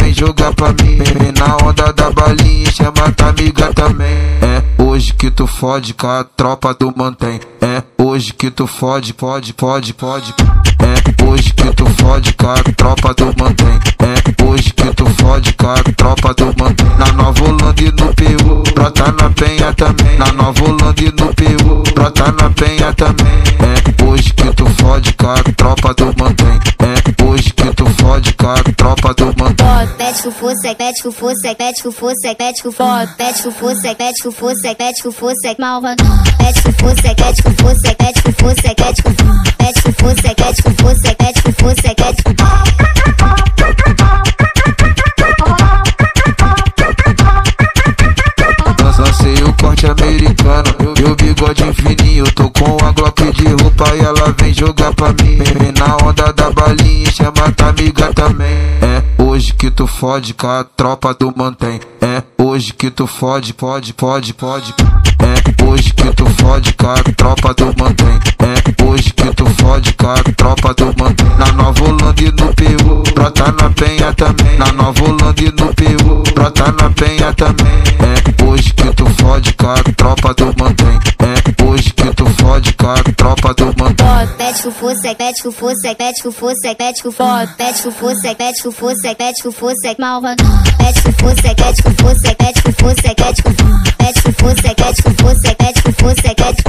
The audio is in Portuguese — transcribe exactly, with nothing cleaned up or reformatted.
vem jogar pra mim. Vem na onda da balinha, chama tua amiga também. É hoje que tu fode com a tropa do mantém. É hoje que tu fode, pode, pode, pode. É hoje que tu fode com a tropa do mantém. É hoje que tu fode com a tropa do mantém. Na Nova Holanda e no P U, brota na Penha também. Na Nova Holanda e no P U, brota na Penha também. É hoje que tu fode com a tropa do mantém. É hoje que tu fode com a tropa do mantém. Pede que força, pede que força, pede que força, pede que força, pede que força, pede que força, pede que força, malva. Pede que força, pede que força, pede que força, pede que força, pede que força, pede que força, pede que força, pede que Lancei o corte americano, meu bigode fininho. Tô com a Glock de roupa e ela vem jogar pra mim. Vem na onda da balinha, chama tua amiga também. É hoje que tu fode com a tropa do mantém. É hoje que tu fode, pode, pode, pode. É hoje que tu fode com a tropa do mantém. É hoje que tu fode com a tropa do mantém. Na Nova Holanda e no P U, brota na Penha também. Na Nova Holanda e no P U, brota na Penha também. É hoje que tu fode com a tropa do mantém. É hoje que tu fode com a tropa do mantém. Pede que força, pede que força, pede que força, pede que força, pede que força, pede que força, pede que força, malva. Pede que força, pede que força, pede que força, pede que força, pede que força, pede que força, pede que força, pede que